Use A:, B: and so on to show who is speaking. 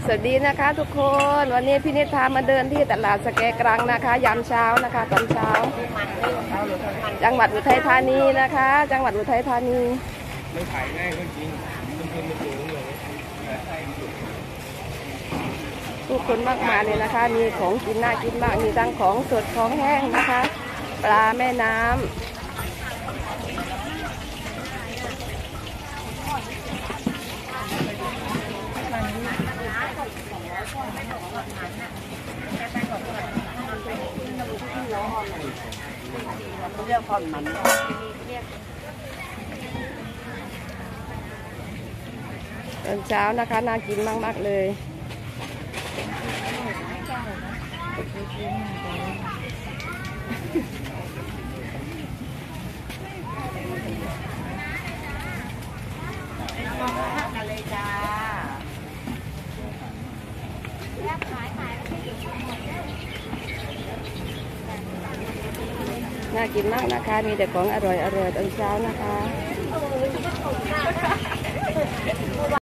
A: สวัสดีนะคะทุกคนวันนี้พี่นิดพามาเดินที่ตลาดสแกกรังนะคะยามเช้านะคะตอนเช้าจังหวัดอุทัยธานีนะคะจังหวัดอุทัยธานี
B: มันขายง่ายก็จริงมันเป็นมันสูงเลย
A: ผู้คนมากมายเลยนะคะมีของกินน่ากินมากมีทั้งของสดของแห้งนะคะปลาแม่น้ำ
C: เรียกผ่อนมัน
A: ตอนเช้านะคะน่ากินมากๆเลย
C: กันเลยจ้า
A: น่ากินมากนะคะมีแต่ของอร่อยๆตอนเช้านะคะ